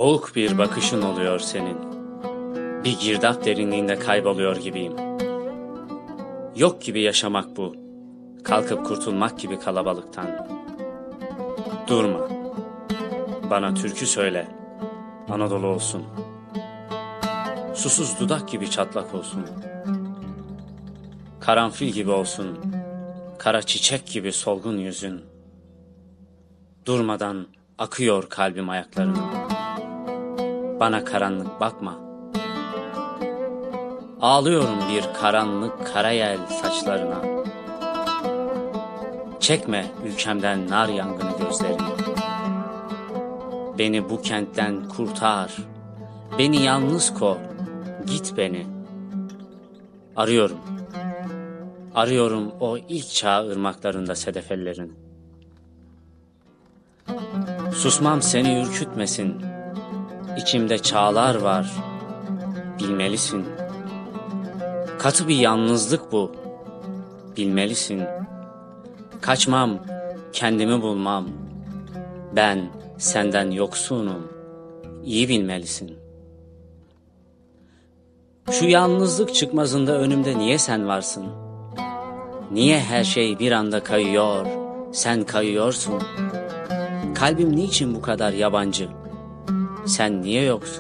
Boğuk bir bakışın oluyor senin. Bir girdap derinliğinde kayboluyor gibiyim. Yok gibi yaşamak bu. Kalkıp kurtulmak gibi kalabalıktan. Durma. Bana türkü söyle. Anadolu olsun. Susuz dudak gibi çatlak olsun. Karanfil gibi olsun. Kara çiçek gibi solgun yüzün. Durmadan akıyor kalbim ayaklarına. Bana karanlık bakma. Ağlıyorum bir karanlık karayel saçlarına. Çekme ülkemden nar yangını gözlerini. Beni bu kentten kurtar. Beni yalnız kor. Git beni. Arıyorum. Arıyorum o ilk çağ ırmaklarında sedef ellerini. Susmam seni ürkütmesin. İçimde çağlar var. Bilmelisin. Katı bir yalnızlık bu. Bilmelisin. Kaçmam, kendimi bulmam. Ben senden yoksunum. İyi bilmelisin. Şu yalnızlık çıkmazında önümde niye sen varsın? Niye her şey bir anda kayıyor, sen kayıyorsun? Kalbim niçin bu kadar yabancı? Sen niye yoksun?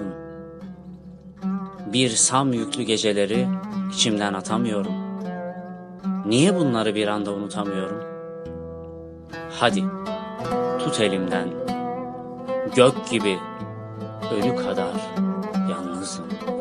Bir sam yüklü geceleri içimden atamıyorum. Niye bunları bir anda unutamıyorum? Hadi, tut elimden. Gök gibi, ölü kadar yalnızım.